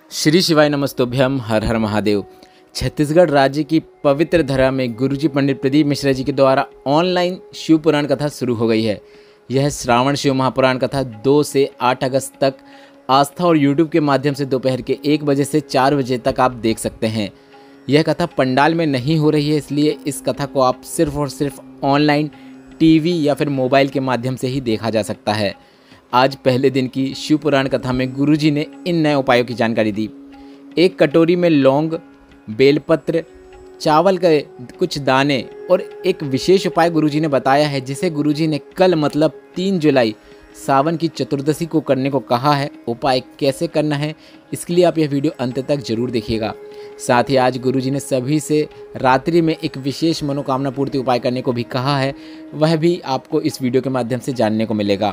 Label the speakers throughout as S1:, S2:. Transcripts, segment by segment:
S1: श्री शिवाय नमस्तोभ्यम। हर हर महादेव। छत्तीसगढ़ राज्य की पवित्र धरा में गुरुजी पंडित प्रदीप मिश्रा जी के द्वारा ऑनलाइन शिव पुराण कथा शुरू हो गई है। यह श्रावण शिव महापुराण कथा 2 से 8 अगस्त तक आस्था और यूट्यूब के माध्यम से दोपहर के 1 बजे से 4 बजे तक आप देख सकते हैं। यह कथा पंडाल में नहीं हो रही है, इसलिए इस कथा को आप सिर्फ और सिर्फ ऑनलाइन टीवी या फिर मोबाइल के माध्यम से ही देखा जा सकता है। आज पहले दिन की शिव पुराण कथा में गुरुजी ने इन नए उपायों की जानकारी दी। एक कटोरी में लौंग, बेलपत्र, चावल के कुछ दाने और एक विशेष उपाय गुरुजी ने बताया है, जिसे गुरुजी ने कल मतलब 3 जुलाई सावन की चतुर्दशी को करने को कहा है। उपाय कैसे करना है इसके लिए आप यह वीडियो अंत तक जरूर देखिएगा। साथ ही आज गुरुजी ने सभी से रात्रि में एक विशेष मनोकामना पूर्ति उपाय करने को भी कहा है, वह भी आपको इस वीडियो के माध्यम से जानने को मिलेगा।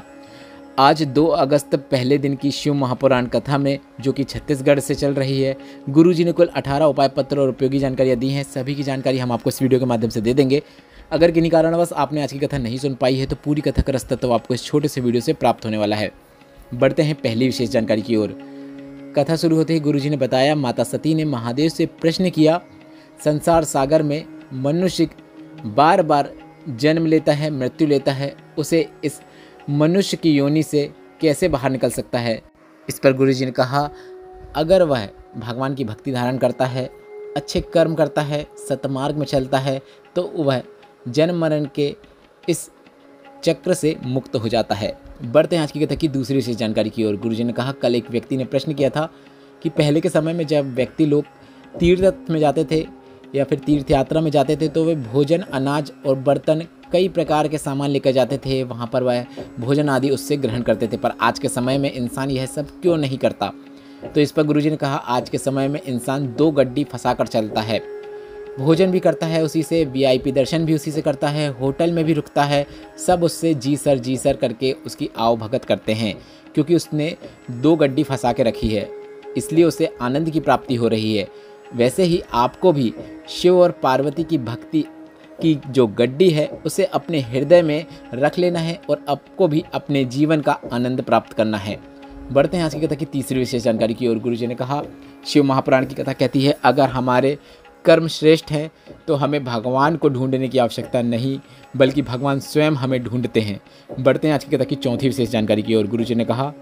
S1: आज 2 अगस्त पहले दिन की शिव महापुराण कथा में, जो कि छत्तीसगढ़ से चल रही है, गुरुजी ने कुल 18 उपाय पत्र और उपयोगी जानकारियाँ दी हैं। सभी की जानकारी हम आपको इस वीडियो के माध्यम से दे देंगे। अगर किन्हीं कारणवश आपने आज की कथा नहीं सुन पाई है तो पूरी कथा का रास्ता तो आपको इस छोटे से वीडियो से प्राप्त होने वाला है। बढ़ते हैं पहली विशेष जानकारी की ओर। कथा शुरू होते ही गुरुजी ने बताया, माता सती ने महादेव से प्रश्न किया, संसार सागर में मनुष्य बार बार जन्म लेता है, मृत्यु लेता है, उसे इस मनुष्य की योनि से कैसे बाहर निकल सकता है। इस पर गुरुजी ने कहा, अगर वह भगवान की भक्ति धारण करता है, अच्छे कर्म करता है, सतमार्ग में चलता है, तो वह जन्म मरण के इस चक्र से मुक्त हो जाता है। बढ़ते हैं आज की कथा की दूसरी विशेष जानकारी की ओर। गुरुजी ने कहा, कल एक व्यक्ति ने प्रश्न किया था कि पहले के समय में जब व्यक्ति लोग तीर्थ में जाते थे या फिर तीर्थ यात्रा में जाते थे, तो वे भोजन, अनाज और बर्तन, कई प्रकार के सामान लेकर जाते थे। वहाँ पर वह भोजन आदि उससे ग्रहण करते थे। पर आज के समय में इंसान यह सब क्यों नहीं करता? तो इस पर गुरुजी ने कहा, आज के समय में इंसान 2 गड्डी फंसा कर चलता है। भोजन भी करता है उसी से, VIP दर्शन भी उसी से करता है, होटल में भी रुकता है, सब उससे जी सर करके उसकी आओ भगत करते हैं, क्योंकि उसने 2 गड्डी फंसा के रखी है, इसलिए उसे आनंद की प्राप्ति हो रही है। वैसे ही आपको भी शिव और पार्वती की भक्ति की जो गड्डी है उसे अपने हृदय में रख लेना है और आपको भी अपने जीवन का आनंद प्राप्त करना है। बढ़ते हैं आज की कथा की तीसरी विशेष जानकारी की ओर। गुरुजी ने कहा, शिव महापुराण की कथा कहती है, अगर हमारे कर्म श्रेष्ठ हैं तो हमें भगवान को ढूंढने की आवश्यकता नहीं, बल्कि भगवान स्वयं हमें ढूंढते हैं। बढ़ते हैं आज की कथा की चौथी विशेष जानकारी की ओर। गुरुजी ने कहा,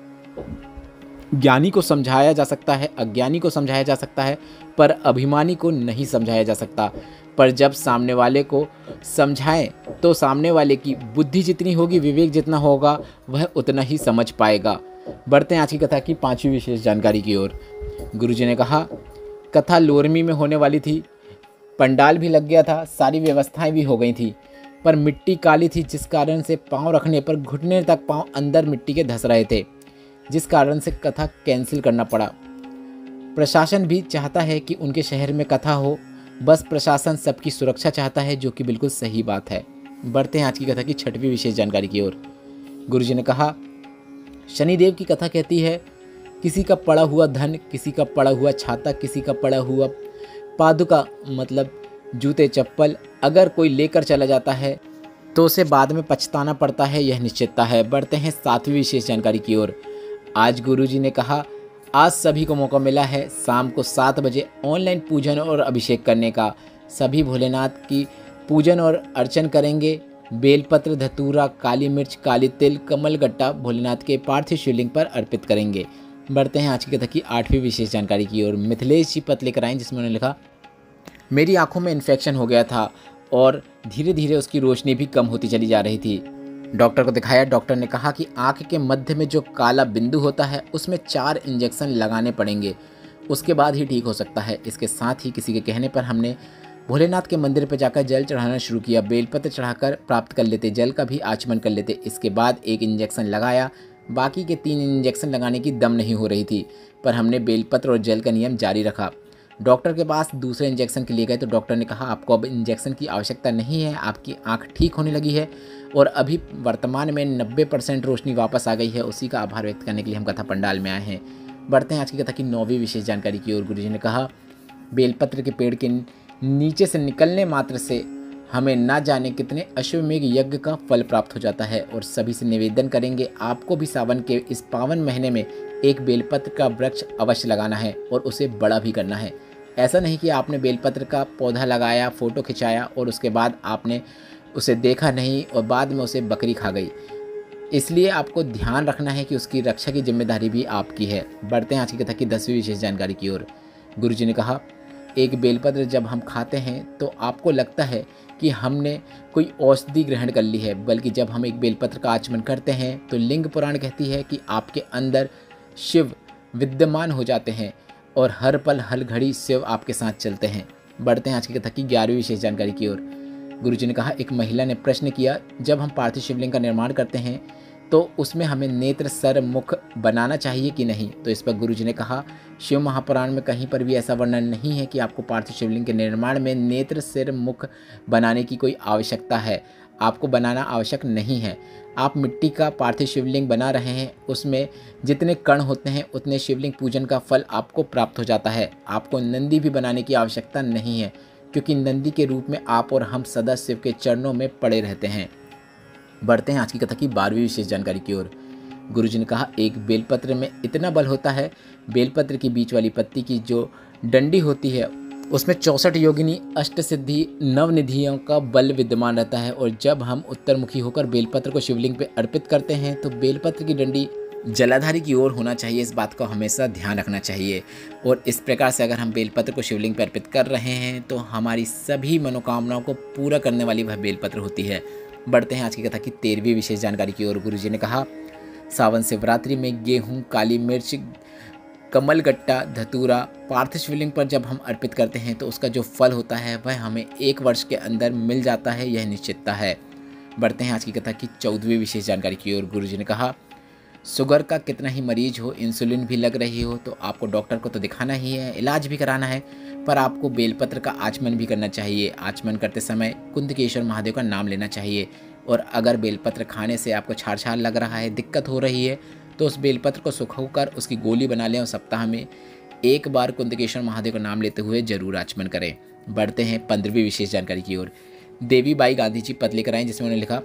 S1: ज्ञानी को समझाया जा सकता है, अज्ञानी को समझाया जा सकता है, पर अभिमानी को नहीं समझाया जा सकता। पर जब सामने वाले को समझाएं तो सामने वाले की बुद्धि जितनी होगी, विवेक जितना होगा, वह उतना ही समझ पाएगा। बढ़ते हैं आज की कथा की 5वीं विशेष जानकारी की ओर। गुरुजी ने कहा, कथा लोरमी में होने वाली थी, पंडाल भी लग गया था, सारी व्यवस्थाएं भी हो गई थी, पर मिट्टी काली थी, जिस कारण से पाँव रखने पर घुटने तक पाँव अंदर मिट्टी के धंस रहे थे, जिस कारण से कथा कैंसिल करना पड़ा। प्रशासन भी चाहता है कि उनके शहर में कथा हो, बस प्रशासन सबकी सुरक्षा चाहता है, जो कि बिल्कुल सही बात है। बढ़ते हैं आज की कथा की 6वीं विशेष जानकारी की ओर। गुरुजी ने कहा, शनिदेव की कथा कहती है, किसी का पड़ा हुआ धन, किसी का पड़ा हुआ छाता, किसी का पड़ा हुआ पादुका मतलब जूते चप्पल अगर कोई लेकर चला जाता है तो उसे बाद में पछताना पड़ता है, यह निश्चितता है। बढ़ते हैं 7वीं विशेष जानकारी की ओर। आज गुरुजी ने कहा, आज सभी को मौका मिला है शाम को 7 बजे ऑनलाइन पूजन और अभिषेक करने का। सभी भोलेनाथ की पूजन और अर्चन करेंगे। बेलपत्र, धतूरा, काली मिर्च, काली तिल, कमलगट्टा भोलेनाथ के पार्थिव शिवलिंग पर अर्पित करेंगे। बढ़ते हैं आज की कथा की 8वीं विशेष जानकारी की ओर। मिथिलेश जी पत्र लेकर आए, जिसमें उन्होंने लिखा, मेरी आंखों में इन्फेक्शन हो गया था और धीरे धीरे उसकी रोशनी भी कम होती चली जा रही थी। डॉक्टर को दिखाया। डॉक्टर ने कहा कि आंख के मध्य में जो काला बिंदु होता है उसमें 4 इंजेक्शन लगाने पड़ेंगे, उसके बाद ही ठीक हो सकता है। इसके साथ ही किसी के कहने पर हमने भोलेनाथ के मंदिर पर जाकर जल चढ़ाना शुरू किया। बेलपत्र चढ़ाकर प्राप्त कर लेते, जल का भी आचमन कर लेते। इसके बाद 1 इंजेक्शन लगाया, बाकी के 3 इंजेक्शन लगाने की दम नहीं हो रही थी, पर हमने बेलपत्र और जल का नियम जारी रखा। डॉक्टर के पास दूसरे इंजेक्शन के लिए गए तो डॉक्टर ने कहा, आपको अब इंजेक्शन की आवश्यकता नहीं है, आपकी आंख ठीक होने लगी है और अभी वर्तमान में 90% रोशनी वापस आ गई है। उसी का आभार व्यक्त करने के लिए हम कथा पंडाल में आए हैं। बढ़ते हैं आज की कथा की 9वीं विशेष जानकारी की ओर। गुरुजी ने कहा, बेलपत्र के पेड़ के नीचे से निकलने मात्र से हमें ना जाने कितने अश्वमेघ यज्ञ का फल प्राप्त हो जाता है। और सभी से निवेदन करेंगे, आपको भी सावन के इस पावन महीने में एक बेलपत्र का वृक्ष अवश्य लगाना है और उसे बड़ा भी करना है। ऐसा नहीं कि आपने बेलपत्र का पौधा लगाया, फ़ोटो खिंचाया और उसके बाद आपने उसे देखा नहीं और बाद में उसे बकरी खा गई। इसलिए आपको ध्यान रखना है कि उसकी रक्षा की जिम्मेदारी भी आपकी है। बढ़ते हैं आज की कथा की 10वीं विशेष जानकारी की ओर। गुरुजी ने कहा, एक बेलपत्र जब हम खाते हैं तो आपको लगता है कि हमने कोई औषधि ग्रहण कर ली है, बल्कि जब हम एक बेलपत्र का आचमन करते हैं तो लिंग पुराण कहती है कि आपके अंदर शिव विद्यमान हो जाते हैं और हर पल हर घड़ी शिव आपके साथ चलते हैं। बढ़ते हैं आज की कथा की 11वीं विशेष जानकारी की ओर। गुरुजी ने कहा, एक महिला ने प्रश्न किया, जब हम पार्थिव शिवलिंग का निर्माण करते हैं तो उसमें हमें नेत्र सर मुख बनाना चाहिए कि नहीं। तो इस पर गुरुजी ने कहा, शिव महापुराण में कहीं पर भी ऐसा वर्णन नहीं है कि आपको पार्थिव शिवलिंग के निर्माण में नेत्र सिर मुख बनाने की कोई आवश्यकता है। आपको बनाना आवश्यक नहीं है। आप मिट्टी का पार्थिव शिवलिंग बना रहे हैं, उसमें जितने कण होते हैं उतने शिवलिंग पूजन का फल आपको प्राप्त हो जाता है। आपको नंदी भी बनाने की आवश्यकता नहीं है, क्योंकि नंदी के रूप में आप और हम सदा शिव के चरणों में पड़े रहते हैं। बढ़ते हैं आज की कथा की 12वीं विशेष जानकारी की ओर। गुरुजी ने कहा, एक बेलपत्र में इतना बल होता है, बेलपत्र की बीच वाली पत्ती की जो डंडी होती है उसमें 64 योगिनी अष्टसिद्धि नवनिधियों का बल विद्यमान रहता है। और जब हम उत्तरमुखी होकर बेलपत्र को शिवलिंग पर अर्पित करते हैं तो बेलपत्र की डंडी जलाधारी की ओर होना चाहिए। इस बात को हमेशा ध्यान रखना चाहिए। और इस प्रकार से अगर हम बेलपत्र को शिवलिंग पर अर्पित कर रहे हैं तो हमारी सभी मनोकामनाओं को पूरा करने वाली वह बेलपत्र होती है। बढ़ते हैं आज की कथा की 13वीं विशेष जानकारी की ओर। गुरुजी ने कहा, सावन शिवरात्रि में गेहूं, काली मिर्च, कमलगट्टा, धतूरा पार्थिव शिवलिंग पर जब हम अर्पित करते हैं तो उसका जो फल होता है वह हमें 1 वर्ष के अंदर मिल जाता है, यह निश्चितता है। बढ़ते हैं आज की कथा की 14वीं विशेष जानकारी की ओर। गुरुजी ने कहा, शुगर का कितना ही मरीज हो, इंसुलिन भी लग रही हो तो आपको डॉक्टर को तो दिखाना ही है, इलाज भी कराना है, पर आपको बेलपत्र का आचमन भी करना चाहिए। आचमन करते समय कुंदकेश्वर महादेव का नाम लेना चाहिए। और अगर बेलपत्र खाने से आपको छार लग रहा है, दिक्कत हो रही है, तो उस बेलपत्र को सुखाकर उसकी गोली बना लें और सप्ताह में 1 बार कुंदकेश्वर महादेव का नाम लेते हुए जरूर आचमन करें। बढ़ते हैं 15वीं विशेष जानकारी की ओर। देवी बाई गांधी जी पत्र लेकर आए, जिसमें उन्होंने लिखा,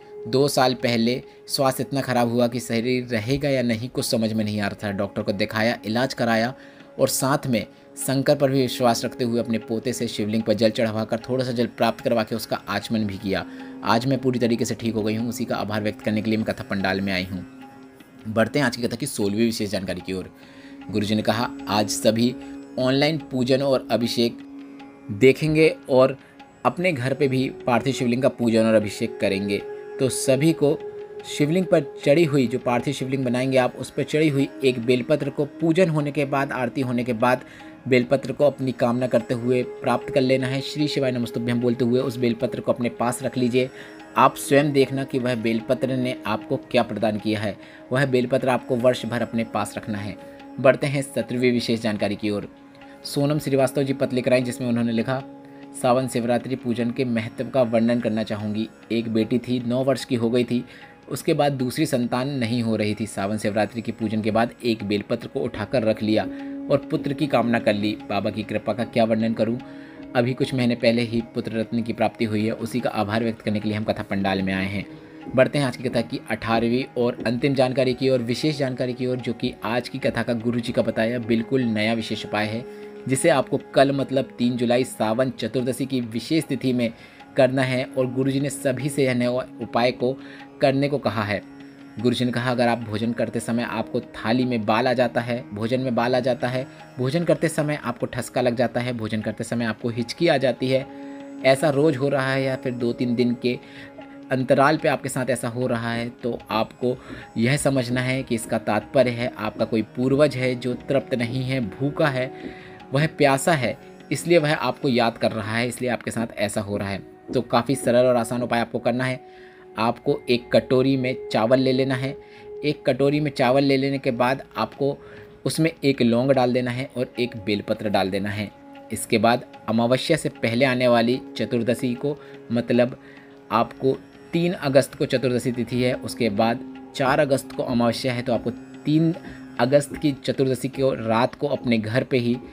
S1: 2 साल पहले स्वास्थ्य इतना खराब हुआ कि शरीर रहेगा या नहीं कुछ समझ में नहीं आ रहा था। डॉक्टर को दिखाया, इलाज कराया और साथ में शंकर पर भी विश्वास रखते हुए अपने पोते से शिवलिंग पर जल चढ़ाकर थोड़ा सा जल प्राप्त करवा के उसका आचमन भी किया। आज मैं पूरी तरीके से ठीक हो गई हूँ। उसी का आभार व्यक्त करने के लिए मैं कथा पंडाल में आई हूँ। बढ़ते हैं आज की कथा की 16वीं विशेष जानकारी की ओर। गुरुजी ने कहा, आज सभी ऑनलाइन पूजन और अभिषेक देखेंगे और अपने घर पे भी पार्थिव शिवलिंग का पूजन और अभिषेक करेंगे। तो सभी को शिवलिंग पर चढ़ी हुई, जो पार्थिव शिवलिंग बनाएंगे आप, उस पर चढ़ी हुई एक बेलपत्र को पूजन होने के बाद, आरती होने के बाद बेलपत्र को अपनी कामना करते हुए प्राप्त कर लेना है। श्री शिवाय नमस्तुभ्यं बोलते हुए उस बेलपत्र को अपने पास रख लीजिए। आप स्वयं देखना कि वह बेलपत्र ने आपको क्या प्रदान किया है। वह बेलपत्र आपको वर्ष भर अपने पास रखना है। बढ़ते हैं 17वीं विशेष जानकारी की ओर। सोनम श्रीवास्तव जी पत्र लेकर आई, जिसमें उन्होंने लिखा, सावन शिवरात्रि पूजन के महत्व का वर्णन करना चाहूँगी। एक बेटी थी, 9 वर्ष की हो गई थी, उसके बाद दूसरी संतान नहीं हो रही थी। सावन शिवरात्रि की पूजन के बाद एक बेलपत्र को उठाकर रख लिया और पुत्र की कामना कर ली। बाबा की कृपा का क्या वर्णन करूं, अभी कुछ महीने पहले ही पुत्र रत्न की प्राप्ति हुई है। उसी का आभार व्यक्त करने के लिए हम कथा पंडाल में आए हैं। बढ़ते हैं आज की कथा की 18वीं और अंतिम जानकारी की ओर, विशेष जानकारी की ओर, जो कि आज की कथा का गुरुजी का बताया बिल्कुल नया विशेष उपाय है, जिसे आपको कल मतलब 3 जुलाई सावन चतुर्दशी की विशेष तिथि में करना है। और गुरुजी ने सभी से यह नए उपाय को करने को कहा है। गुरुजी ने कहा, अगर आप भोजन करते समय आपको थाली में बाल आ जाता है, भोजन में बाल आ जाता है, भोजन करते समय आपको ठसका लग जाता है, भोजन करते समय आपको हिचकी आ जाती है, ऐसा रोज़ हो रहा है या फिर 2-3 दिन के अंतराल पे आपके साथ ऐसा हो रहा है, तो आपको यह समझना है कि इसका तात्पर्य है आपका कोई पूर्वज है जो तृप्त नहीं है, भूखा है, वह प्यासा है, इसलिए वह आपको याद कर रहा है, इसलिए आपके साथ ऐसा हो रहा है। तो काफ़ी सरल और आसान उपाय आपको करना है। आपको एक कटोरी में चावल ले लेना है। एक कटोरी में चावल ले लेने के बाद आपको उसमें एक लौंग डाल देना है और एक बेलपत्र डाल देना है। इसके बाद अमावस्या से पहले आने वाली चतुर्दशी को, मतलब आपको 3 अगस्त को चतुर्दशी तिथि है, उसके बाद 4 अगस्त को अमावस्या है, तो आपको 3 अगस्त की चतुर्दशी को रात को अपने घर पे ही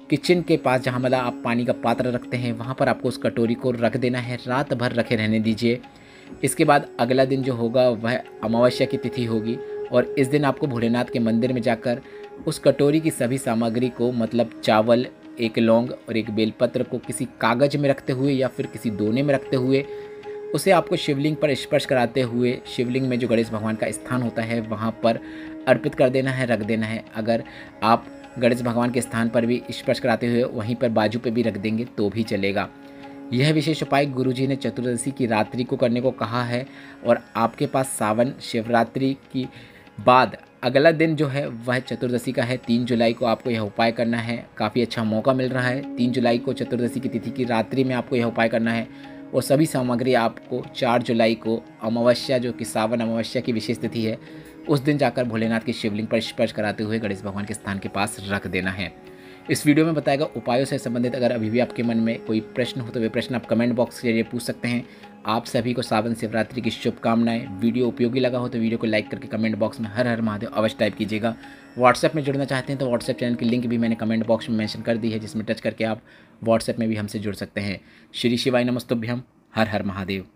S1: किचन के पास जहाँ मतलब आप पानी का पात्र रखते हैं वहाँ पर आपको उस कटोरी को रख देना है, रात भर रखे रहने दीजिए। इसके बाद अगला दिन जो होगा वह अमावस्या की तिथि होगी और इस दिन आपको भोलेनाथ के मंदिर में जाकर उस कटोरी की सभी सामग्री को मतलब चावल, एक लौंग और एक बेलपत्र को किसी कागज़ में रखते हुए या फिर किसी दोने में रखते हुए उसे आपको शिवलिंग पर स्पर्श कराते हुए शिवलिंग में जो गणेश भगवान का स्थान होता है वहाँ पर अर्पित कर देना है, रख देना है। अगर आप गणेश भगवान के स्थान पर भी स्पर्श कराते हुए वहीं पर बाजू पे भी रख देंगे तो भी चलेगा। यह विशेष उपाय गुरुजी ने चतुर्दशी की रात्रि को करने को कहा है और आपके पास सावन शिवरात्रि की बाद अगला दिन जो है वह चतुर्दशी का है। 3 जुलाई को आपको यह उपाय करना है। काफ़ी अच्छा मौका मिल रहा है। 3 जुलाई को चतुर्दशी की तिथि की रात्रि में आपको यह उपाय करना है और सभी सामग्री आपको 4 जुलाई को अमावस्या जो कि सावन अमावस्या की विशेष तिथि है उस दिन जाकर भोलेनाथ की शिवलिंग पर स्पर्श कराते हुए गणेश भगवान के स्थान के पास रख देना है। इस वीडियो में बताया गया उपायों से संबंधित अगर अभी भी आपके मन में कोई प्रश्न हो तो वे प्रश्न आप कमेंट बॉक्स के जरिए पूछ सकते हैं। आप सभी को सावन शिवरात्रि की शुभकामनाएं। वीडियो उपयोगी लगा हो तो वीडियो को लाइक करके कमेंट बॉक्स में हर हर महादेव अवश्य टाइप कीजिएगा। व्हाट्सएप में जुड़ना चाहते हैं तो व्हाट्सएप चैनल की लिंक भी मैंने कमेंट बॉक्स में मेंशन कर दी है, जिसमें टच करके आप व्हाट्सएप में भी हमसे जुड़ सकते हैं। श्री शिवाय नमस्तुभ्यम। हर हर महादेव।